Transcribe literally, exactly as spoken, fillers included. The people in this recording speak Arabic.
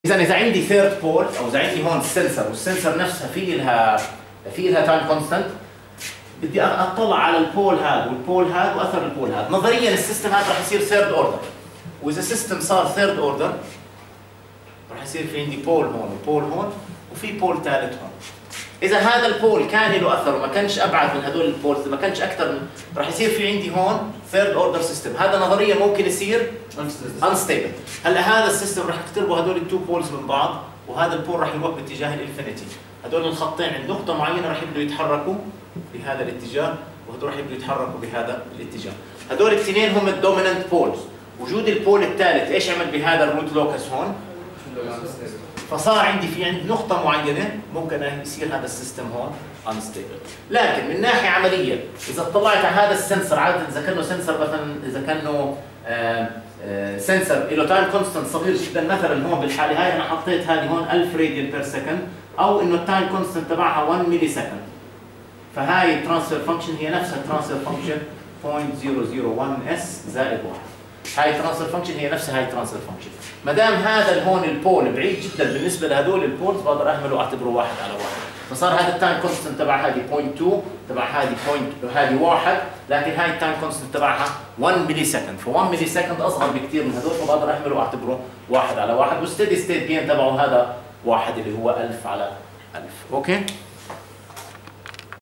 اذا اذا عندي ثيرد بول او اذا عندي هون السنسر والسنسر نفسها في لها في لها تايم كونستنت، بدي اطلع على البول هذا والبول هذا واثر البول هذا. نظريا السيستم هذا راح يصير ثيرد اوردر، واذا السيستم صار ثيرد اوردر راح يصير في عندي بول هون وبول هون وفي بول ثالث هون. اذا هذا البول كان له اثر وما كانش ابعد من هذول البولز، ما كانش اكثر من، راح يصير في عندي هون ثيرد اوردر سيستم. هذا نظريا ممكن يصير انستيبل. هلا هذا السيستم راح يقتربوا هذول التو بولز من بعض، وهذا البول راح يروح باتجاه الانفينيتي. هذول الخطين عند نقطه معينه راح يبدوا يتحركوا بهذا الاتجاه، وهذول راح يبدوا يتحركوا بهذا الاتجاه. هذول الاثنين هم الدوميننت بولز. وجود البول الثالث ايش عمل بهذا الروت لوكس هون؟ فصار عندي في عند نقطة معينة ممكن يصير هذا السيستم هون انستيبل. لكن من ناحية عملية إذا اطلعت على هذا السنسر، عادة إذا كانه سنسر مثلا إذا كانه سنسر له تايم كونستنت صغير جدا، مثلا هون بالحالة هاي أنا حطيت هذه هون ألف راديان بير سكند، أو إنه التايم كونستنت تبعها واحد ملي سكند. فهاي الترانسفير فانكشن هي نفسها الترانسفير فانكشن صفر فاصلة صفر صفر واحد اس زائد واحد. هاي الترانسفير فانكشن هي نفسها هاي الترانسفير فانكشن. ما دام هذا هون البول بعيد جدا بالنسبه لهذول البولز، بقدر اهمله واعتبره واحد على واحد. فصار هذا التايم كونستنت تبع هذه صفر فاصلة اثنين، تبع هذه بوينت هذه واحد، لكن هاي التايم كونستنت تبعها واحد ملي سكند، ف واحد ملي سكند اصغر بكثير من هذول، فبقدر اهمله واعتبره واحد على واحد، والستيدي ستيت جين تبعه هذا واحد اللي هو ألف على ألف. اوكي؟